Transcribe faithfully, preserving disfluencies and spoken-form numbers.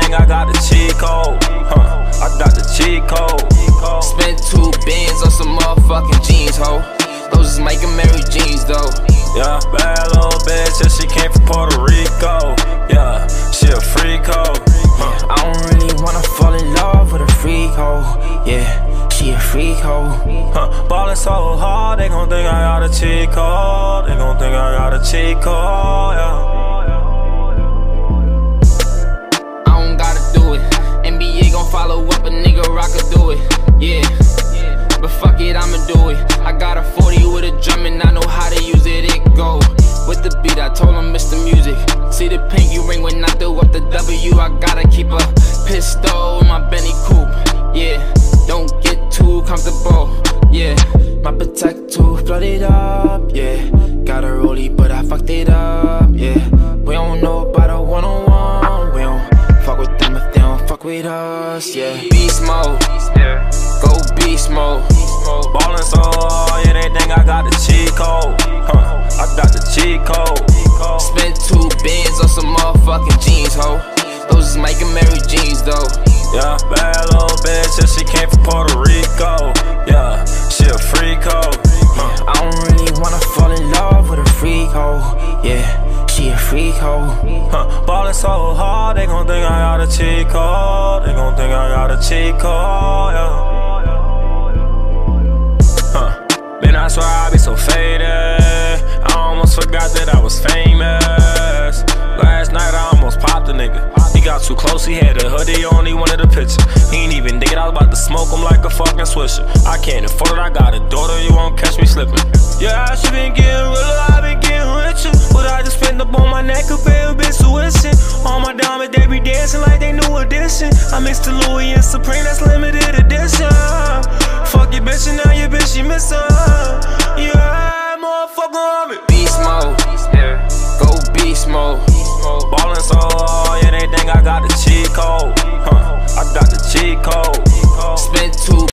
think I got the cheat code. Huh, I got the cheat code. Spent two bands on some motherfucking jeans, ho. Those is Mike and Mary jeans, though. Yeah, bad little bitch, and she came from Puerto Rico. Yeah, she a freak hoe. Huh. I don't really wanna fall in love with a freak hoe. Yeah, she a freak hoe. Huh, ballin' so hard, they gon' think I got a cheat code. They gon' think I got a cheat code, yeah. I don't gotta do it. N B A gon' follow up, a nigga rock could do it. Yeah, but fuck it, I'ma do it. I got a forty with a drum and I know how to use it, it go. With the beat, I told him it's the music. See the pinky ring when I throw up the W. I gotta keep a pistol in my Bentley coupe. Yeah, don't get too comfortable. Yeah, my protector flooded up. Yeah, got a rollie but I fucked it up. Yeah, we don't know about a one-on-one. We don't fuck with them if they don't fuck with us. Yeah, beast mode. Yeah, go beast mode. Ballin' so hard, yeah, they think I got the cheat code. Huh, I got the cheat code. Spent two bands on some motherfucking jeans, ho. Those is Mike and Mary jeans, though. Yeah, bad little bitch, and she came from Puerto Rico. Yeah, she a freak hoe. Huh. I don't really wanna fall in love with a freak hoe. Yeah, she a freak hoe. Huh, ballin' so hard, they gon' think I got a cheat code. They gon' think I got a cheat code, yeah. Man, I swear I be so faded. I almost forgot that I was famous. Last night I almost popped a nigga. He got too close, he had a hoodie on, he wanted a picture. He ain't even dig it, I was about to smoke him like a fucking swisher. I can't afford it, I got a daughter, you won't catch me slipping. Yeah, I should been getting realer, I been getting richer. But I just spent up on my neck, a pair of bitch tuition. All my diamonds, they be dancing like they new edition. I mixed the Louis and Supreme, that's limited edition. Fuck your bitch and now your bitch, she missing. Yeah, motherfucker on me. Beast mode, yeah, go beast mode. Ballin' so hard, yeah, they think I got the cheat code. Huh, I got the cheat code.